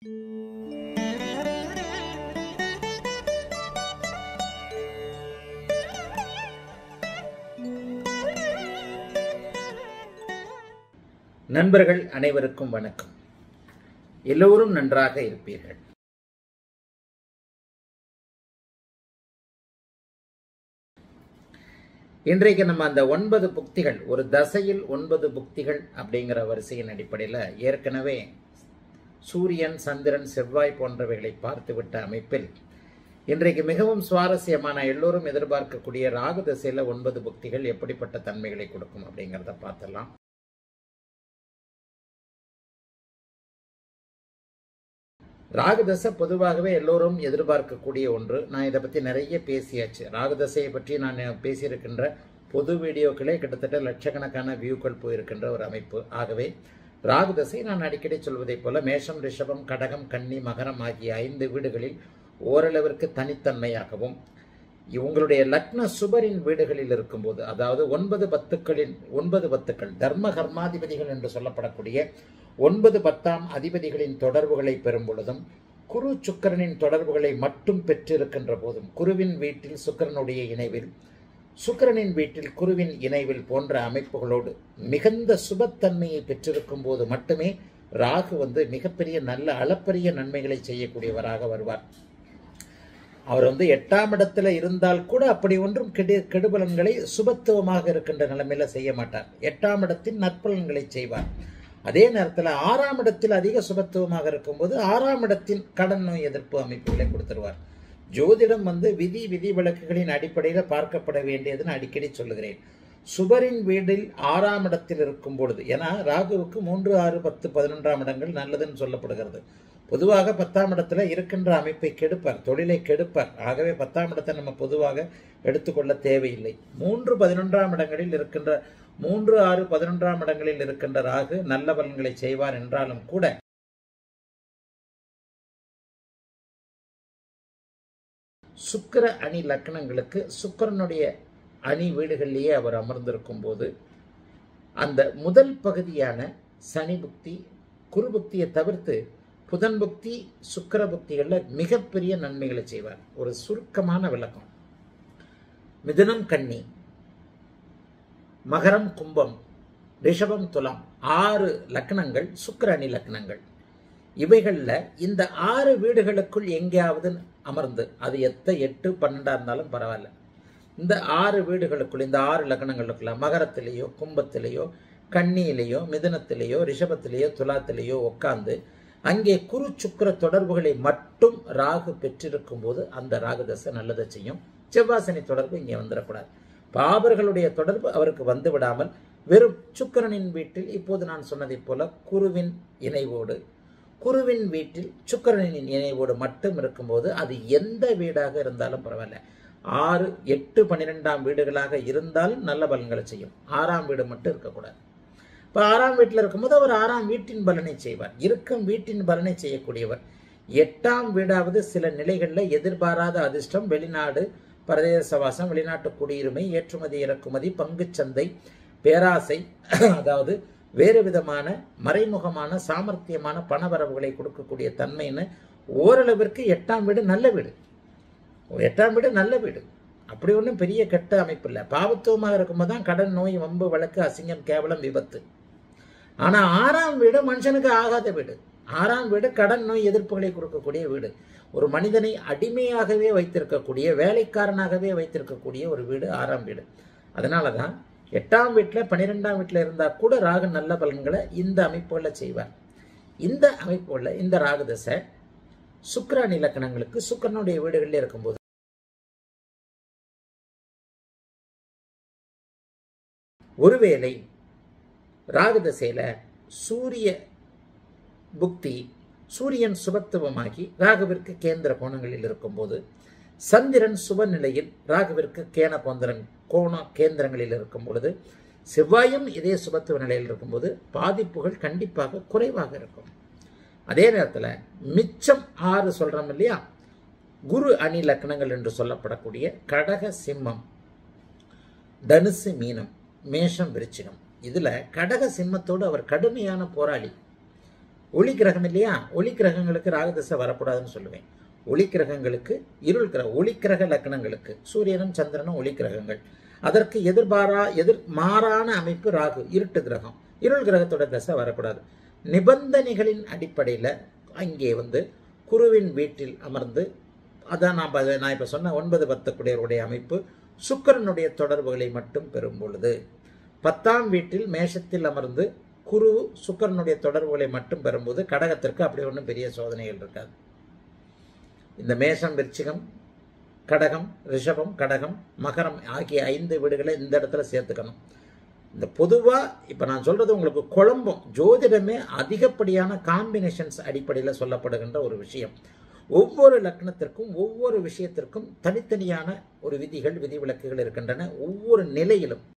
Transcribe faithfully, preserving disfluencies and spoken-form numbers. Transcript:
நண்பர்கள் அனைவருக்கும் வணக்கம். எல்லோரும் நன்றாக இருப்பீர்கள். இன்றைக்கு நம்ம அந்த ஒன்பது புக்திகள், ஒரு தசையில் ஒன்பது புக்திகள் அப்படிங்கிற வரிசையின் அடிப்படையில் ஏற்கனவே சூரியன், சந்திரன், செவ்வாய் போன்றவைகளை பார்த்துவிட்ட அமைப்பில் இன்றைக்கு மிகவும் சுவாரஸ்யமான, எல்லோரும் எதிர்பார்க்கக்கூடிய ராகு தசையில் ஒன்பது புக்திகள் எப்படிப்பட்ட தன்மைகளை கொடுக்கும் அப்படிங்கிறத பார்த்துடலாம். ராகுதசை பொதுவாகவே எல்லோரும் எதிர்பார்க்கக்கூடிய ஒன்று. நான் இதை பற்றி நிறைய பேசியாச்சு. ராகுதசையை பற்றி நான் பேசியிருக்கின்ற பொது வீடியோக்களே கிட்டத்தட்ட லட்சக்கணக்கான வியூக்கள் போயிருக்கின்ற ஒரு அமைப்பு. ஆகவே ராகுதசை நான் அடிக்கடி சொல்வதைப் போல மேஷம், ரிஷபம், கடகம், கன்னி, மகரம் ஆகிய ஐந்து வீடுகளில் ஓரளவிற்கு தனித்தன்மையாகவும், உங்களுடைய லக்ன சுபரின் வீடுகளில் இருக்கும்போது, அதாவது ஒன்பது பத்துக்களின் ஒன்பது பத்துக்கள் தர்ம கர்மாதிபதிகள் என்று சொல்லப்படக்கூடிய ஒன்பது பத்தாம் அதிபதிகளின் தொடர்புகளை பெறும் பொழுதும், குரு சுக்கிரனின் தொடர்புகளை மட்டும் பெற்றிருக்கின்ற போதும், குருவின் வீட்டில் சுக்கிரனுடைய இணைவில், சுக்கிரனின் வீட்டில் குருவின் இணைவில் போன்ற அமைப்புகளோடு மிகுந்த சுபத்தன்மையை பெற்றிருக்கும் போது மட்டுமே ராகு வந்து மிகப்பெரிய நல்ல அளப்பரிய நன்மைகளை செய்யக்கூடியவராக வருவார். அவர் வந்து எட்டாம் இடத்துல இருந்தால் கூட அப்படி ஒன்றும் கெடு கெடுபலன்களை சுபத்துவமாக இருக்கின்ற நிலைமையில செய்ய மாட்டார். எட்டாம் இடத்தில் நற்பலன்களை செய்வார். அதே நேரத்தில் ஆறாம் இடத்தில் அதிக சுபத்துவமாக இருக்கும்போது ஆறாம் இடத்தின் கடன் நோய் எதிர்ப்பு அமைப்புகளை கொடுத்துருவார். ஜோதிடம் வந்து விதி விதி விலக்குகளின் அடிப்படையில் பார்க்கப்பட வேண்டியதுன்னு அடிக்கடி சொல்லுகிறேன். சுபரின் வீடில் ஆறாம் இடத்தில் இருக்கும் பொழுது, ஏன்னா ராகுவுக்கு மூன்று, ஆறு, பத்து, பதினொன்றாம் இடங்கள் நல்லதுன்னு சொல்லப்படுகிறது. பொதுவாக பத்தாம் இடத்துல இருக்கின்ற அமைப்பை கெடுப்பார், தொழிலை கெடுப்பார். ஆகவே பத்தாம் இடத்தை நம்ம பொதுவாக எடுத்துக்கொள்ள தேவையில்லை. மூன்று பதினொன்றாம் இடங்களில் இருக்கின்ற மூன்று ஆறு பதினொன்றாம் இடங்களில் இருக்கின்ற ராகு நல்ல பலன்களை செய்வார் என்றாலும் கூட சுக்கிர அணி லக்னங்களுக்கு சுக்கிரனுடைய அணி வீடுகளிலேயே அவர் அமர்ந்திருக்கும் போது அந்த முதல் பகுதியான சனி புக்தி, குரு புக்தியை தவிர்த்து புதன் புக்தி, சுக்கிர புக்திகளில் மிகப்பெரிய நன்மைகளை செய்வார். ஒரு சுருக்கமான விளக்கம்: மிதுனம், கன்னி, மகரம், கும்பம், ரிஷபம், துலாம், ஆறு லக்னங்கள் சுக்கிர அணி லக்னங்கள். இவைகளில் இந்த ஆறு வீடுகளுக்குள் எங்கேயாவது அமர்ந்து, அது எத்த எட்டு பன்னெண்டா இருந்தாலும் பரவாயில்ல, இந்த ஆறு வீடுகளுக்குள், இந்த ஆறு லக்னங்களுக்குள்ள மகரத்திலேயோ, கும்பத்திலேயோ, கன்னியிலேயோ, மிதுனத்திலேயோ, ரிஷபத்திலேயோ, துலாத்திலேயோ உட்கார்ந்து அங்கே குரு சுக்கிர தொடர்புகளை மட்டும் ராகு பெற்றிருக்கும் போது அந்த ராகு தசை நல்லதை செய்யும். செவ்வாசனி தொடர்பு இங்கே வந்துடக்கூடாது. பாபர்களுடைய தொடர்பு அவருக்கு வந்து விடாமல் வெறும் சுக்கிரனின் வீட்டில், இப்போது நான் சொன்னதை போல குருவின் இணைவோடு, குருவின் வீட்டில் சுக்கிரனின் இணைவோடு மட்டும் இருக்கும்போது, அது எந்த வீடாக இருந்தாலும் பரவாயில்ல, ஆறு, எட்டு, பன்னிரெண்டாம் வீடுகளாக இருந்தாலும் நல்ல பலன்களை செய்யும். ஆறாம் வீடு மட்டும் இருக்கக்கூடாது. இப்போ ஆறாம் வீட்டில் இருக்கும்போது அவர் ஆறாம் வீட்டின் பலனை செய்வார். இருக்கும் வீட்டின் பலனை செய்யக்கூடியவர். எட்டாம் வீடாவது சில நிலைகளில் எதிர்பாராத அதிர்ஷ்டம், வெளிநாடு, பிரதேசவாசம், வெளிநாட்டு குடியுரிமை, ஏற்றுமதி இறக்குமதி, பங்குச்சந்தை, பேராசை, அதாவது வேறு விதமான மறைமுகமான சாமர்த்தியமான பணவரவுகளை கொடுக்கக்கூடிய தன்மைன்னு ஓரளவிற்கு எட்டாம் வீடு நல்ல வீடு. எட்டாம் வீடு நல்ல வீடு, அப்படி ஒன்றும் பெரிய கெட்ட அமைப்பு இல்லை. பாவத்துவமாக இருக்கும்போது தான் கடன், நோய், வம்பு, வழக்கு, அசிங்கம், கேவலம், விபத்து. ஆனால் ஆறாம் வீடு மனுஷனுக்கு ஆகாத வீடு. ஆறாம் வீடு கடன், நோய் எதிர்ப்புகளை கொடுக்கக்கூடிய வீடு. ஒரு மனிதனை அடிமையாகவே வைத்திருக்கக்கூடிய, வேலைக்காரனாகவே வைத்திருக்கக்கூடிய ஒரு வீடு ஆறாம் வீடு. அதனால தான் எட்டாம் வீட்டில் பன்னிரெண்டாம் வீட்டில் இருந்தால் கூட ராகு நல்ல பலன்களை இந்த அமைப்புகளில் செய்வார். இந்த அமைப்புகளில் இந்த ராகு தசை சுக்கிர அணி லக்னங்களுக்கு சுக்கிரனுடைய வீடுகளில் இருக்கும்போது ஒருவேளை ராகு தசையில சூரிய புக்தி, சூரியன் சுபத்துவமாகி ராகுவிற்கு கேந்திர கோணங்களில் இருக்கும்போது, சந்திரன் சுப நிலையில் ராகுவிற்கு கேன கோந்திரன் கோண கேந்திரங்களில் இருக்கும் பொழுது, செவ்வாயும் இதே சுபத்துவ நிலையில் இருக்கும்போது பாதிப்புகள் கண்டிப்பாக குறைவாக இருக்கும். அதே நேரத்தில் மிச்சம் ஆறு சொல்றோம் இல்லையா, குரு அணி லக்னங்கள் என்று சொல்லப்படக்கூடிய கடக, சிம்மம், தனுசு, மீனம், மேஷம், விருச்சிகம், இதுல கடக சிம்மத்தோடு அவர் கடுமையான போராளி. ஒளி கிரகம் இல்லையா, ஒளி கிரகங்களுக்கு ராகுதசை வரக்கூடாதுன்னு சொல்லுவேன். ஒளி கிரகங்களுக்கு இருள் கிரக ஒளி கிரக லக்னங்களுக்கு சூரியனும் சந்திரனும் ஒளி கிரகங்கள். அதற்கு எதிர்பாரா எதிர் மாறான அமைப்பு ராகு, இருட்டு கிரகம். இருள் கிரகத்தோட தசை வரக்கூடாது. நிபந்தனைகளின் அடிப்படையில் அங்கே வந்து குருவின் வீட்டில் அமர்ந்து, அதான் நான் நான் இப்போ சொன்ன ஒன்பது பத்து குடையருடைய அமைப்பு சுக்கிரனுடைய தொடர்புகளை மட்டும் பெறும் பொழுது, பத்தாம் வீட்டில் மேஷத்தில் அமர்ந்து குரு சுக்கிரனுடைய தொடர்புகளை மட்டும் பெறும்போது கடகத்திற்கு அப்படி ஒன்றும் பெரிய சோதனைகள் இருக்காது. இந்த மேஷம், விருச்சிகம், கடகம், ரிஷபம், கடகம், மகரம் ஆகிய ஐந்து வீடுகளை இந்த இடத்துல சேர்த்துக்கணும். இந்த பொதுவாக இப்போ நான் சொல்றது உங்களுக்கு குழம்பும். ஜோதிடமே அதிகப்படியான காம்பினேஷன்ஸ் அடிப்படையில் சொல்லப்படுகின்ற ஒரு விஷயம். ஒவ்வொரு லக்னத்திற்கும் ஒவ்வொரு விஷயத்திற்கும் தனித்தனியான ஒரு விதிகள் விதிவிலக்குகள் இருக்கின்றன. ஒவ்வொரு நிலையிலும்